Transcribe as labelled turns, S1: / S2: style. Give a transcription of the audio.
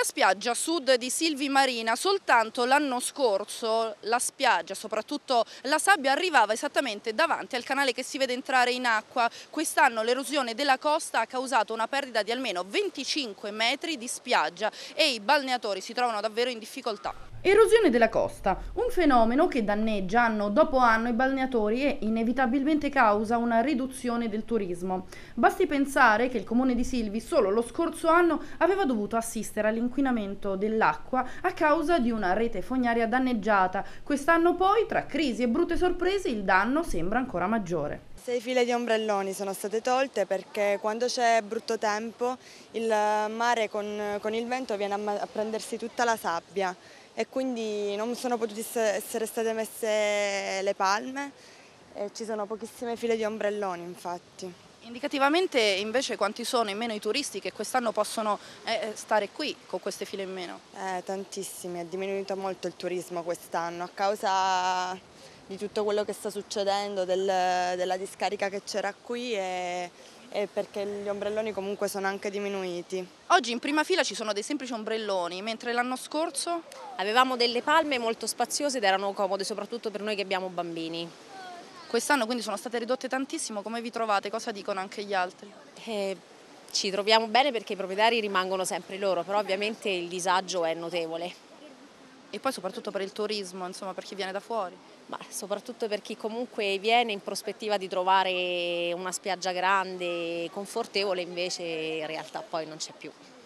S1: spiaggia sud di Silvi Marina, soltanto l'anno scorso la spiaggia, soprattutto la sabbia, arrivava esattamente davanti al canale che si vede entrare in acqua. Quest'anno l'erosione della costa ha causato una perdita di almeno 25 metri di spiaggia e i balneatori si trovano davvero in difficoltà. Erosione della costa, un fenomeno che danneggia anno dopo anno i balneatori e inevitabilmente causa una riduzione del turismo. Basti pensare che il comune di Silvi solo lo scorso anno aveva dovuto assistere all'inquinamento dell'acqua a causa di una rete fognaria danneggiata. Quest'anno poi, tra crisi e brutte sorprese, il danno sembra ancora maggiore.
S2: 6 file di ombrelloni sono state tolte perché quando c'è brutto tempo il mare con il vento viene a prendersi tutta la sabbia e quindi non sono potute essere state messe le palme e ci sono pochissime file di ombrelloni infatti.
S1: Indicativamente invece quanti sono in meno i turisti che quest'anno possono stare qui con queste file in meno?
S2: Tantissimi, è diminuito molto il turismo quest'anno a causa di tutto quello che sta succedendo, della discarica che c'era qui e perché gli ombrelloni comunque sono anche diminuiti.
S1: Oggi in prima fila ci sono dei semplici ombrelloni, mentre l'anno scorso
S3: avevamo delle palme molto spaziose ed erano comode soprattutto per noi che abbiamo bambini.
S1: quest'anno quindi sono state ridotte tantissimo. Come vi trovate? Cosa dicono anche gli altri?
S3: Ci troviamo bene perché i proprietari rimangono sempre loro, però ovviamente il disagio è notevole.
S1: E poi soprattutto per il turismo, insomma, per chi viene da fuori.
S3: Ma soprattutto per chi comunque viene in prospettiva di trovare una spiaggia grande e confortevole, invece in realtà poi non c'è più.